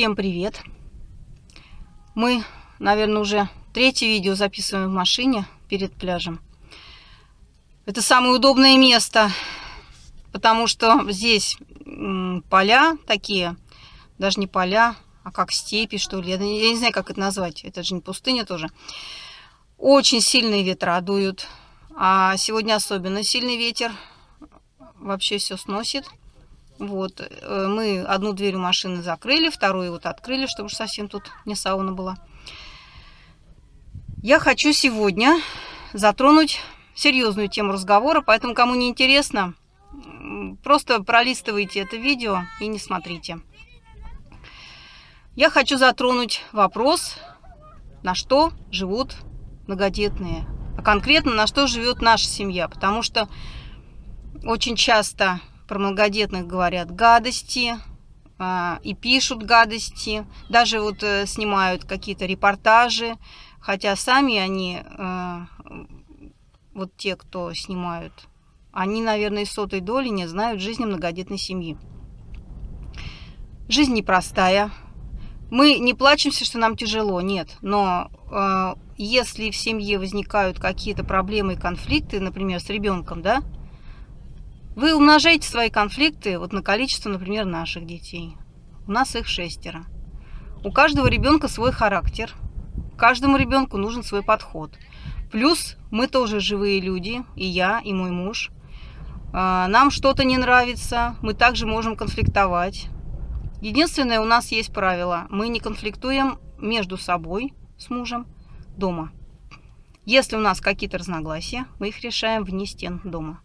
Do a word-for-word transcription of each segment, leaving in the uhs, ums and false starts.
Всем привет! Мы, наверное, уже третье видео записываем в машине перед пляжем. Это самое удобное место, потому что здесь поля такие, даже не поля, а как степи, что ли. Я не знаю, как это назвать. Это же не пустыня тоже. Очень сильные ветра дуют. А сегодня особенно сильный ветер. Вообще все сносит. Вот, мы одну дверь у машины закрыли, вторую вот открыли, чтобы совсем тут не сауна была. Я хочу сегодня затронуть серьезную тему разговора, поэтому, кому не интересно, просто пролистывайте это видео и не смотрите. Я хочу затронуть вопрос, на что живут многодетные, а конкретно на что живет наша семья, потому что очень часто про многодетных говорят гадости э, и пишут гадости. Даже вот э, снимают какие-то репортажи, хотя сами они, э, вот те, кто снимают, они, наверное, из сотой доли не знают жизни многодетной семьи. Жизнь непростая. Мы не плачемся, что нам тяжело, нет. Но э, если в семье возникают какие-то проблемы и конфликты, например, с ребенком, да, вы умножаете свои конфликты вот на количество, например, наших детей. У нас их шестеро. У каждого ребенка свой характер. Каждому ребенку нужен свой подход. Плюс мы тоже живые люди, и я, и мой муж. Нам что-то не нравится, мы также можем конфликтовать. Единственное, у нас есть правило. Мы не конфликтуем между собой с мужем дома. Если у нас какие-то разногласия, мы их решаем вне стен дома.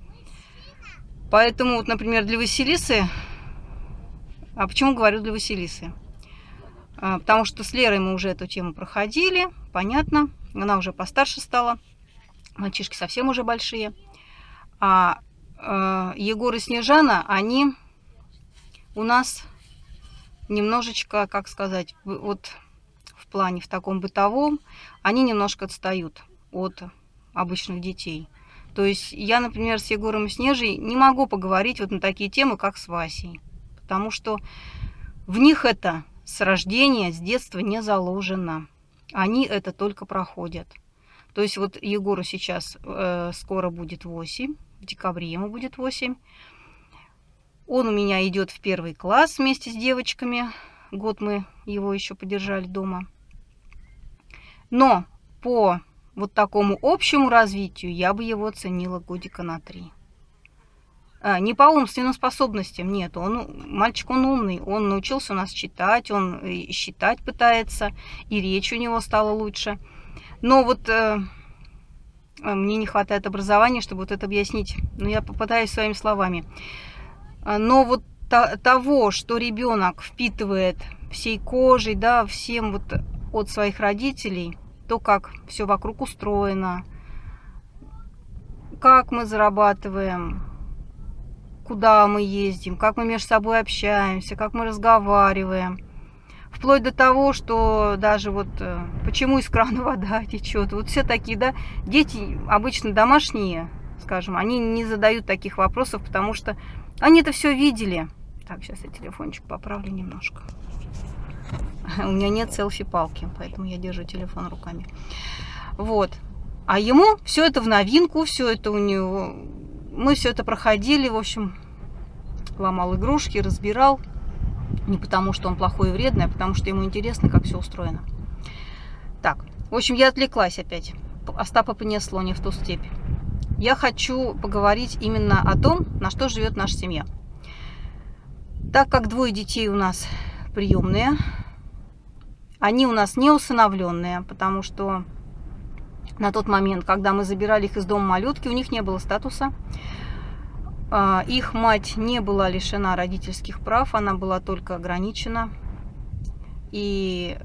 Поэтому, вот, например, для Василисы... А почему говорю для Василисы? А, потому что с Лерой мы уже эту тему проходили, понятно. Она уже постарше стала. Мальчишки совсем уже большие. А э, Егор и Снежана, они у нас немножечко, как сказать, вот в плане, в таком бытовом, они немножко отстают от обычных детей. То есть я, например, с Егором и Снежей не могу поговорить вот на такие темы, как с Васей. Потому что в них это с рождения, с детства не заложено. Они это только проходят. То есть вот Егору сейчас э, скоро будет восемь, в декабре ему будет восемь. Он у меня идет в первый класс вместе с девочками. Год мы его еще подержали дома. Но по... вот такому общему развитию я бы его оценила годика на три. А, не по умственным способностям, нет. Он, мальчик, он умный. Он научился у нас читать, он и считать пытается, и речь у него стала лучше. Но вот э, мне не хватает образования, чтобы вот это объяснить. Но я попытаюсь своими словами. Но вот то, того, что ребенок впитывает всей кожей, да, всем вот от своих родителей, то, как все вокруг устроено, как мы зарабатываем, куда мы ездим, как мы между собой общаемся, как мы разговариваем. Вплоть до того, что даже вот почему из крана вода течет. Вот все такие, да, дети обычно домашние, скажем, они не задают таких вопросов, потому что они это все видели. Так, сейчас я телефончик поправлю немножко. У меня нет селфи-палки, поэтому я держу телефон руками. Вот. А ему все это в новинку, все это у него... Мы все это проходили, в общем, ломал игрушки, разбирал. Не потому, что он плохой и вредный, а потому, что ему интересно, как все устроено. Так, в общем, я отвлеклась опять. Остапа понесло не в ту степь. Я хочу поговорить именно о том, на что живет наша семья. Так как двое детей у нас приемные, они у нас не усыновленные, потому что на тот момент, когда мы забирали их из дома малютки, у них не было статуса. Их мать не была лишена родительских прав, она была только ограничена. И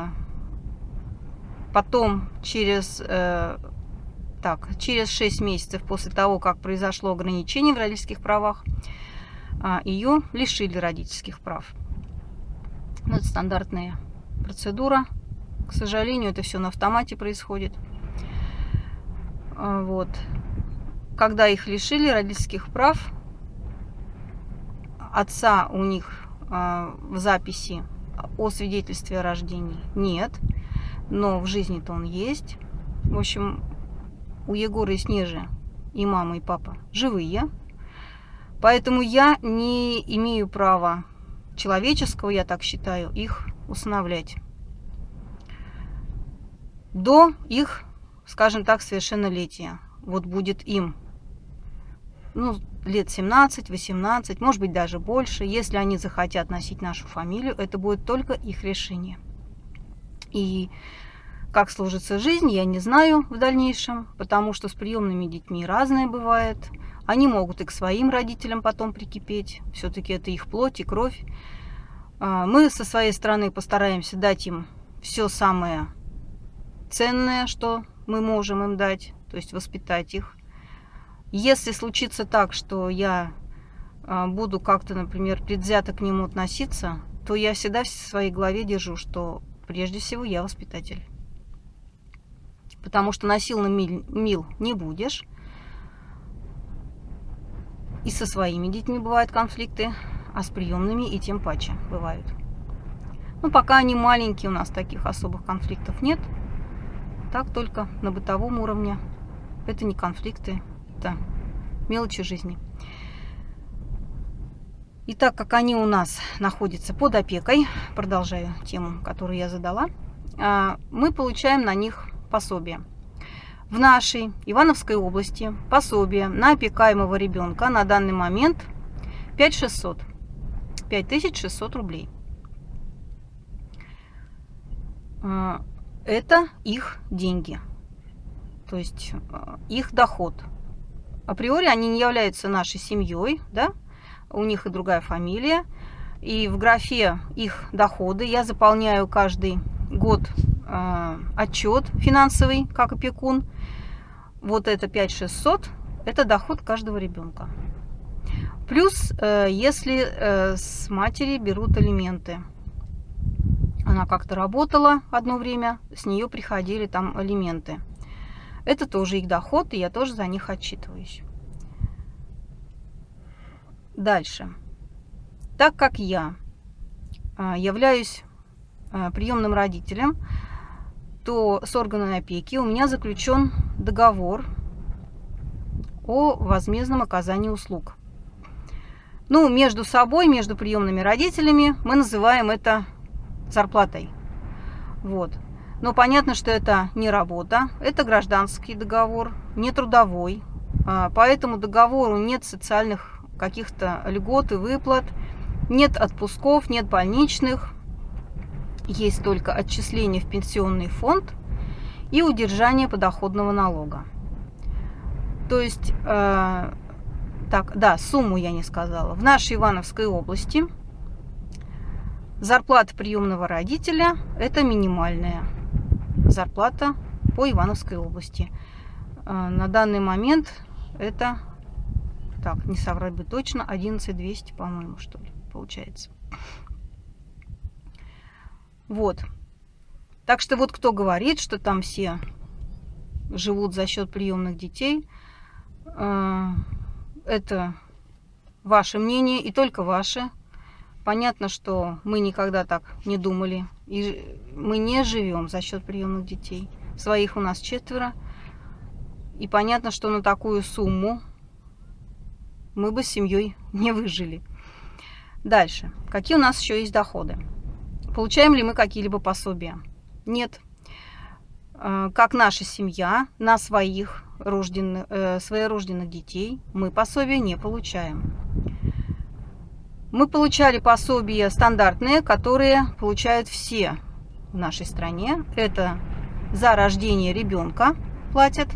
потом, через, так, через шесть месяцев после того, как произошло ограничение в родительских правах, ее лишили родительских прав. Это стандартная процедура. К сожалению, это все на автомате происходит. Вот. Когда их лишили родительских прав, отца у них в записи А о свидетельстве о рождении нет. Но в жизни-то он есть. В общем, у Егора и Снежи и мама, и папа живые. Поэтому я не имею права человеческого, я так считаю, их усыновлять до их, скажем так, совершеннолетия. Вот будет им, ну, лет семнадцать-восемнадцать, может быть, даже больше. Если они захотят носить нашу фамилию, это будет только их решение. И как сложится жизнь, я не знаю в дальнейшем, потому что с приемными детьми разное бывает. Они могут и к своим родителям потом прикипеть. Все-таки это их плоть и кровь. Мы со своей стороны постараемся дать им все самое ценное, что мы можем им дать, то есть воспитать их. Если случится так, что я буду как-то, например, предвзято к нему относиться, то я всегда в своей голове держу, что прежде всего я воспитатель. Потому что насильно мил, мил не будешь. И со своими детьми бывают конфликты, а с приемными и тем паче бывают. Ну, пока они маленькие, у нас таких особых конфликтов нет. Так только на бытовом уровне. Это не конфликты, это мелочи жизни. И так как они у нас находятся под опекой, продолжаю тему, которую я задала, мы получаем на них пособие. В нашей Ивановской области пособие на опекаемого ребенка на данный момент пять тысяч шестьсот. пять тысяч шестьсот рублей. Это их деньги, то есть их доход. Априори они не являются нашей семьей, да? У них и другая фамилия. И в графе их доходы я заполняю каждый год э, отчет финансовый, как опекун. Вот это пять тысяч шестьсот, это доход каждого ребенка. Плюс, э, если э, с матери берут алименты. Она как-то работала одно время, с нее приходили там алименты. Это тоже их доход, и я тоже за них отчитываюсь. Дальше. Так как я являюсь приемным родителем, то с органами опеки у меня заключен договор о возмездном оказании услуг. Ну, между собой, между приемными родителями мы называем это зарплатой. Вот. Но понятно, что это не работа, это гражданский договор, не трудовой. По этому договору нет социальных каких-то льгот и выплат, нет отпусков, нет больничных. Есть только отчисление в пенсионный фонд и удержание подоходного налога. То есть, э, так, да, сумму я не сказала. В нашей Ивановской области зарплата приемного родителя – это минимальная зарплата по Ивановской области. На данный момент это, так, не соврать бы точно, одиннадцать тысяч двести, по-моему, что ли, получается. Вот. Так что вот кто говорит, что там все живут за счет приемных детей, это ваше мнение и только ваше. Понятно, что мы никогда так не думали. И мы не живем за счет приемных детей. Своих у нас четверо. И понятно, что на такую сумму мы бы с семьей не выжили. Дальше. Какие у нас еще есть доходы? Получаем ли мы какие-либо пособия? Нет. Как наша семья на своих рожденных, э, своерожденных детей мы пособия не получаем. Мы получали пособия стандартные, которые получают все в нашей стране. Это за рождение ребенка платят.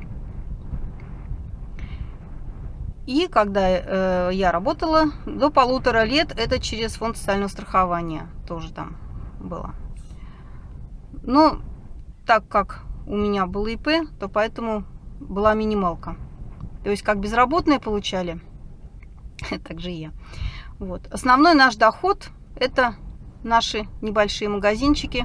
И когда э, я работала, до полутора лет это через фонд социального страхования тоже там было. Но так как у меня был ИП, то поэтому была минималка. То есть как безработные получали, так же и я. Вот. Основной наш доход – это наши небольшие магазинчики.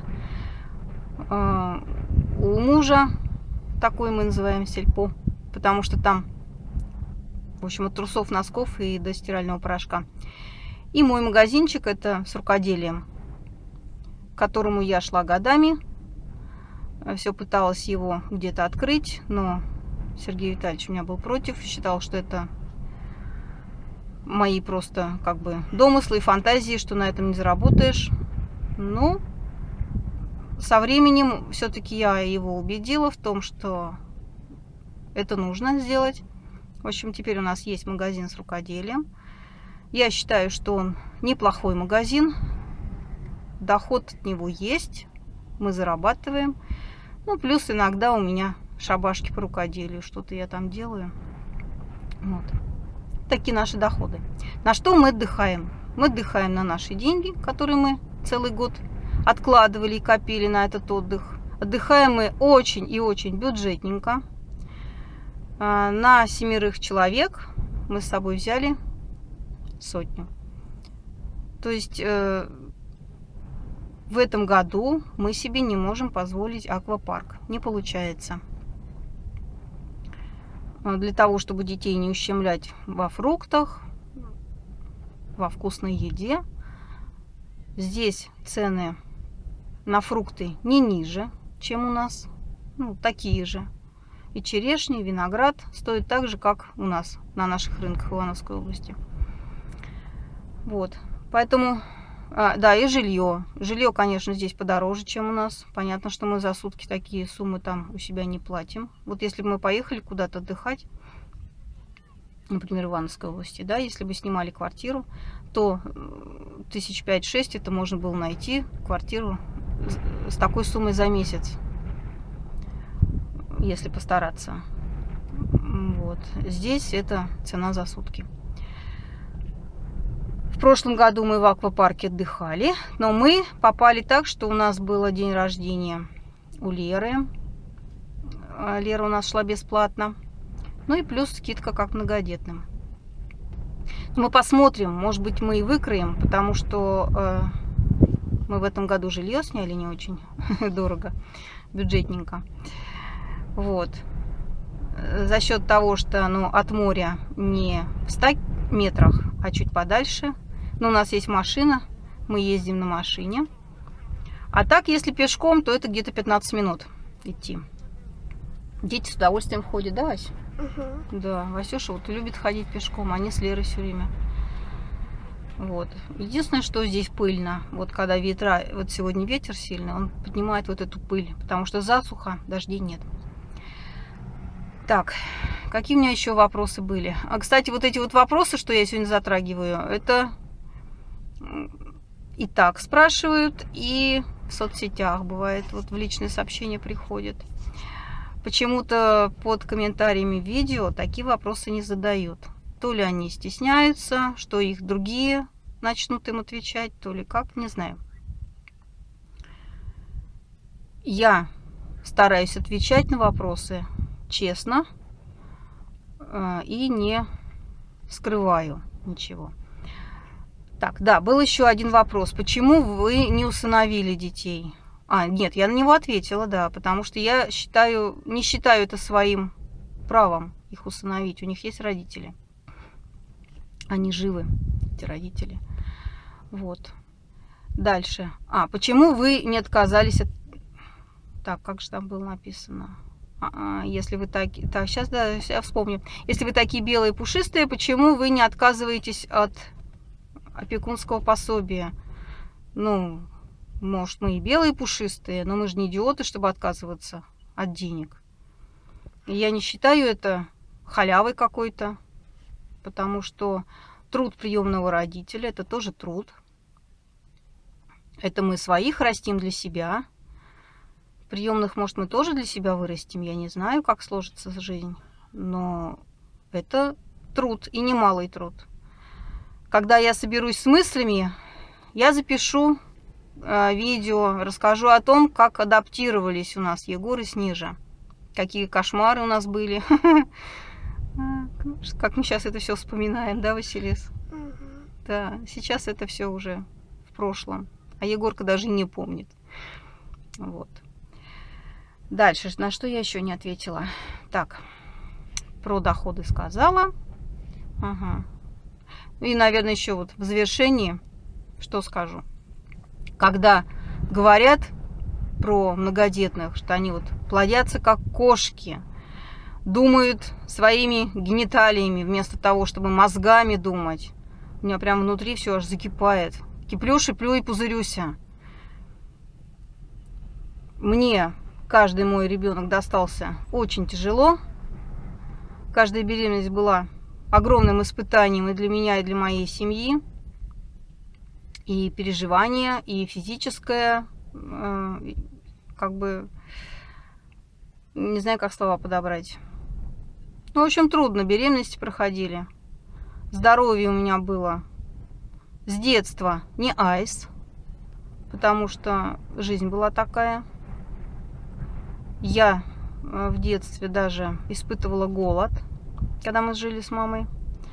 У мужа такой мы называем сельпо, потому что там, в общем, от трусов, носков и до стирального порошка. И мой магазинчик – это с рукоделием. к которому я шла годами. Все пыталась его где-то открыть, но Сергей Витальевич у меня был против, считал, что это мои просто как бы домыслы и фантазии, что на этом не заработаешь. Ну, со временем все-таки я его убедила в том, что это нужно сделать. В общем, теперь у нас есть магазин с рукоделием. Я считаю, что он неплохой магазин. Доход от него есть. Мы зарабатываем. Ну, плюс иногда у меня шабашки по рукоделию. Что-то я там делаю. Вот. Такие наши доходы. На что мы отдыхаем? Мы отдыхаем на наши деньги, которые мы целый год откладывали и копили на этот отдых. Отдыхаем мы очень и очень бюджетненько. На семерых человек мы с собой взяли сотню. То есть э, в этом году мы себе не можем позволить аквапарк. Не получается. Для того, чтобы детей не ущемлять во фруктах, во вкусной еде, здесь цены на фрукты не ниже, чем у нас. Ну, такие же. И черешня, и виноград стоят так же, как у нас на наших рынках в Ивановской области. Вот. Поэтому, а, да, и жилье. Жилье, конечно, здесь подороже, чем у нас. Понятно, что мы за сутки такие суммы там у себя не платим. Вот если бы мы поехали куда-то отдыхать, например, в Ивановской области, да, если бы снимали квартиру, то тысяч пять-шесть это можно было найти квартиру с такой суммой за месяц, если постараться. Вот. Здесь это цена за сутки. В прошлом году мы в аквапарке отдыхали, но мы попали так, что у нас был день рождения у Леры. Лера у нас шла бесплатно. Ну и плюс скидка как многодетным. Мы посмотрим, может быть, мы и выкроем, потому что э, мы в этом году жилье сняли не очень дорого, бюджетненько. Вот. За счет того, что ну, от моря не в ста метрах, а чуть подальше. Но у нас есть машина, мы ездим на машине. А так, если пешком, то это где-то пятнадцать минут идти. Дети с удовольствием ходят, да, Вась? Угу. Да, Васюша вот любит ходить пешком, они с Лерой все время. Вот. Единственное, что здесь пыльно. Вот когда ветра, вот сегодня ветер сильный, он поднимает вот эту пыль, потому что засуха, дождей нет. Так, какие у меня еще вопросы были? А, кстати, вот эти вот вопросы, что я сегодня затрагиваю, это и так спрашивают, и в соцсетях бывает, вот в личные сообщения приходят. Почему-то под комментариями видео такие вопросы не задают. То ли они стесняются, что их другие начнут им отвечать, то ли как, не знаю. Я стараюсь отвечать на вопросы честно и не скрываю ничего. Так, да, был еще один вопрос. Почему вы не усыновили детей? А, нет, я на него ответила, да, потому что я считаю, не считаю это своим правом их усыновить. У них есть родители. Они живы, эти родители. Вот. Дальше. А, почему вы не отказались от... Так, как же там было написано? А, если вы такие... Так, сейчас, да, я вспомню. Если вы такие белые пушистые, почему вы не отказываетесь от опекунского пособия? Ну... Может, мы и белые пушистые, но мы же не идиоты, чтобы отказываться от денег. И я не считаю это халявой какой-то, потому что труд приемного родителя – это тоже труд. Это мы своих растим для себя. Приемных, может, мы тоже для себя вырастим. Я не знаю, как сложится жизнь, но это труд, и немалый труд. Когда я соберусь с мыслями, я запишу видео, расскажу о том, как адаптировались у нас Егор и Снежа. Какие кошмары у нас были. Как мы сейчас это все вспоминаем, да, Василис? Да, сейчас это все уже в прошлом. А Егорка даже не помнит. Вот. Дальше, на что я еще не ответила? Так, про доходы сказала. Ага. И, наверное, еще вот в завершении, что скажу. Когда говорят про многодетных, что они вот плодятся как кошки, думают своими гениталиями вместо того, чтобы мозгами думать. У меня прям внутри все аж закипает. Киплю, шиплю и пузырюся. Мне каждый мой ребенок достался очень тяжело. Каждая беременность была огромным испытанием и для меня, и для моей семьи. И переживания, и физическое, э, как бы, не знаю, как слова подобрать. Ну, в общем, трудно беременности проходили. Здоровье у меня было с детства не айс, потому что жизнь была такая. Я в детстве даже испытывала голод, когда мы жили с мамой.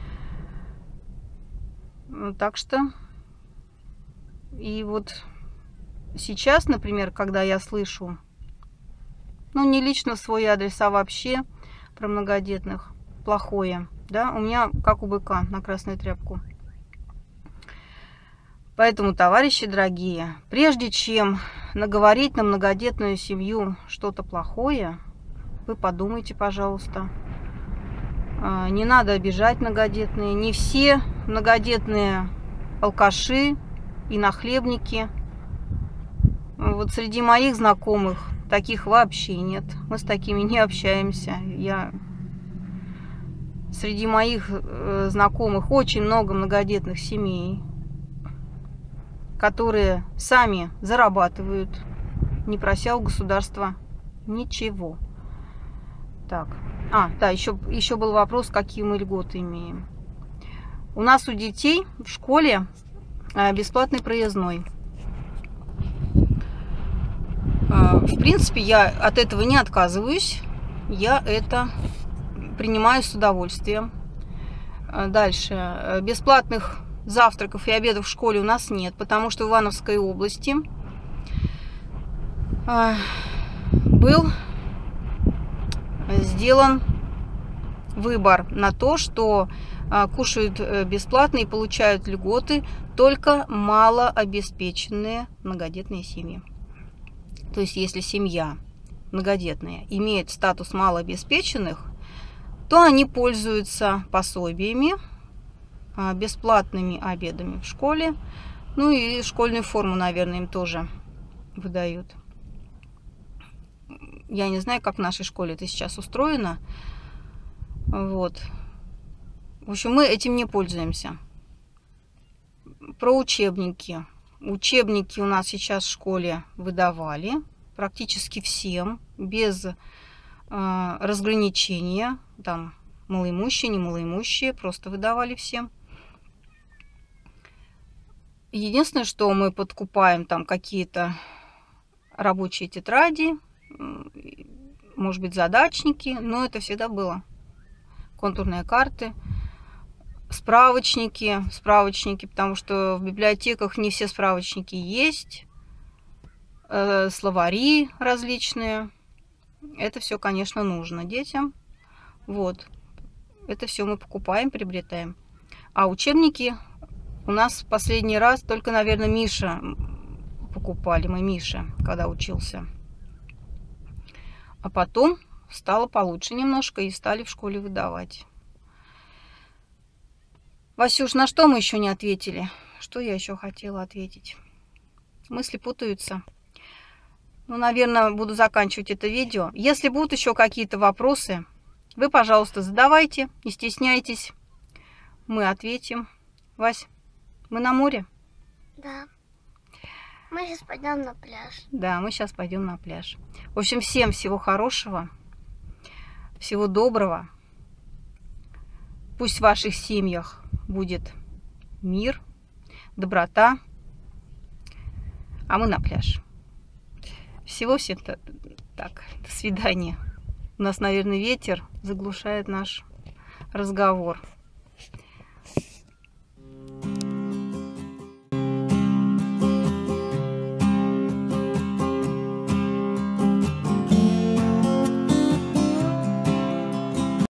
Так что... И вот сейчас, например, когда я слышу, ну, не лично в свой адрес, а вообще про многодетных, плохое, да, у меня как у быка на красную тряпку. Поэтому, товарищи дорогие, прежде чем наговорить на многодетную семью что-то плохое, вы подумайте, пожалуйста. Не надо обижать многодетные. Не все многодетные алкаши и нахлебники. Вот среди моих знакомых таких вообще нет. Мы с такими не общаемся. Я... Среди моих э, знакомых очень много многодетных семей, которые сами зарабатывают, не прося у государства ничего. Так. А, да, еще, еще был вопрос, какие мы льготы имеем. У нас у детей в школе бесплатный проездной. В принципе, я от этого не отказываюсь. Я это принимаю с удовольствием. Дальше. Бесплатных завтраков и обедов в школе у нас нет, потому что в Ивановской области был сделан выбор на то, что кушают бесплатно и получают льготы только малообеспеченные многодетные семьи. То есть, если семья многодетная имеет статус малообеспеченных, то они пользуются пособиями, бесплатными обедами в школе, ну и школьную форму, наверное, им тоже выдают. Я не знаю, как в нашей школе это сейчас устроено. Вот. В общем, мы этим не пользуемся. Про учебники. Учебники у нас сейчас в школе выдавали практически всем, без э, разграничения. Там малоимущие, не малоимущие, просто выдавали всем. Единственное, что мы подкупаем там какие-то рабочие тетради, может быть, задачники, но это всегда было. Контурные карты, справочники, справочники, потому что в библиотеках не все справочники есть, э, словари различные. Это все, конечно, нужно детям. Вот. Это все мы покупаем, приобретаем. А учебники у нас в последний раз только, наверное, Миша покупали. Мы Миша, когда учился. А потом стало получше немножко и стали в школе выдавать. Васюш, на что мы еще не ответили? Что я еще хотела ответить? Мысли путаются. Ну, наверное, буду заканчивать это видео. Если будут еще какие-то вопросы, вы, пожалуйста, задавайте, не стесняйтесь. Мы ответим. Вась, мы на море? Да. Мы сейчас пойдем на пляж. Да, мы сейчас пойдем на пляж. В общем, всем всего хорошего, всего доброго. Пусть в ваших семьях будет мир, доброта. А мы на пляж. Всего всем так. До свидания. У нас, наверное, ветер заглушает наш разговор.